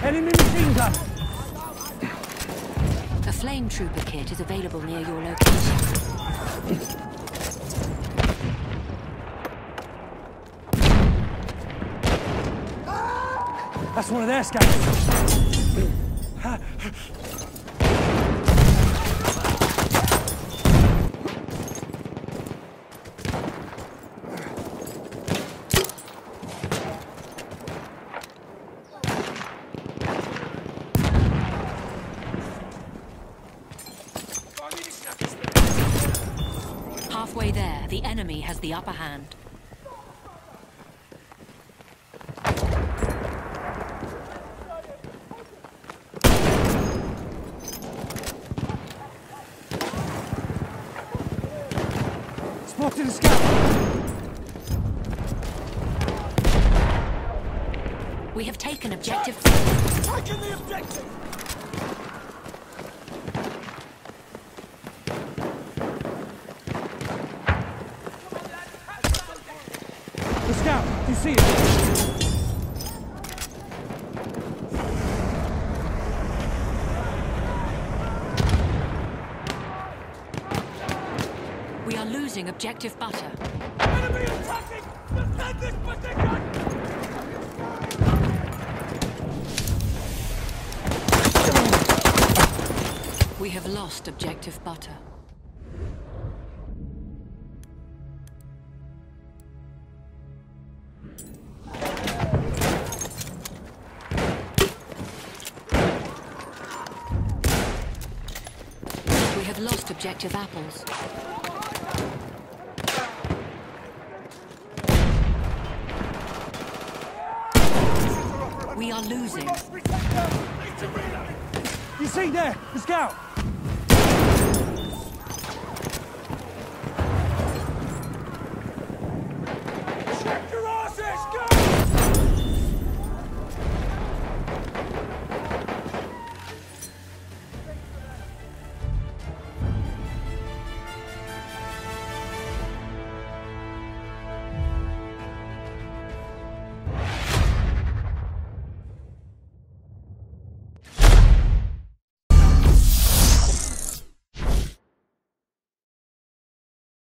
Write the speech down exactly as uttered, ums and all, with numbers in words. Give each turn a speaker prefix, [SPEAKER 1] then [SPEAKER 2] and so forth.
[SPEAKER 1] Enemy machine gun!
[SPEAKER 2] A flame trooper kit is available near your location.
[SPEAKER 1] That's one of their scouts.
[SPEAKER 2] Halfway there, the enemy has the upper hand.
[SPEAKER 1] Spotted a scout!
[SPEAKER 2] We have taken objective.
[SPEAKER 1] Taken the objective! The scout, do you see it?
[SPEAKER 2] We are losing objective butter.
[SPEAKER 1] Enemy attacking! Defend this position!
[SPEAKER 2] We have lost objective butter. We have lost objective apples. We are losing.
[SPEAKER 1] You see there, the scout!